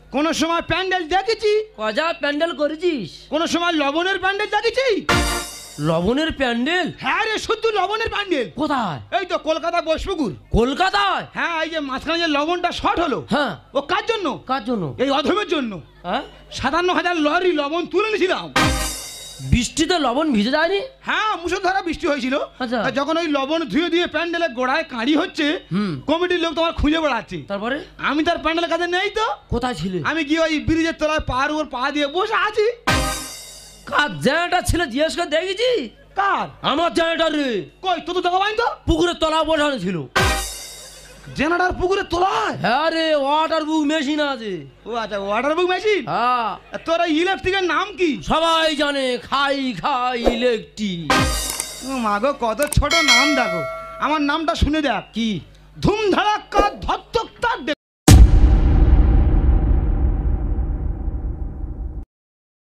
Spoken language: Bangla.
কোন সময় প্যান্ডেল দেখেছি? কজা প্যান্ডেল করেছিস? কোন সময় লবণের প্যান্ডেল দেখেছি? লবণের প্যান্ডেল? হ্যাঁ রে, শুধু লবণের প্যান্ডেল। কোথায়? এই তো কলকাতা বসপুকুর। কলকাতায়? হ্যাঁ, এই যে মাঝখানে যে লবণটা শর্ট হলো, হ্যাঁ। ও কার জন্য? কার জন্য? এই অধমের জন্য। হ্যাঁ, 57,000 লরি লবণ তুলে নিয়েছিলাম। বৃষ্টিতে লবণ ভিজে যায়নি? হ্যাঁ, মুষলধারা বৃষ্টি হয়েছিল। আচ্ছা। তা যখন ওই লবণ ধুয়ে দিয়ে প্যান্ডেলের গোড়ায় কাঁড়ি হচ্ছে, কমিটির লোক তোমার খুঁজে বেড়াচ্ছে। তারপরে? আমি তার প্যান্ডেলের কাছে নেই তো। কোথায় ছিলে? আমি গিয়ে ওই ব্রিজের তলায় পাহাড় উপর পা দিয়ে বসে আছি। কার জেনারেটর ছিল জিজ্ঞেস করে দেখেছি? কার? আমার জেনারেটর রে। কই তো দেখা পাইনি তো। পুকুরের তলা বসানো ছিল। জেনারেটর পুকুরের তলায়? হ্যাঁ রে, ওয়াটার বুক মেশিন আছে। ও আচ্ছা, ওয়াটার বুক মেশিন। হ্যাঁ। তোর ওই ইলেকট্রিকের নাম কি? সবাই জানে, খাই খাই ইলেকট্রিক। মা গো, কত ছোট নাম দেখো। আমার নামটা শুনে দেখ। কি? ধুমধাড়াক্কা ধত্তকতা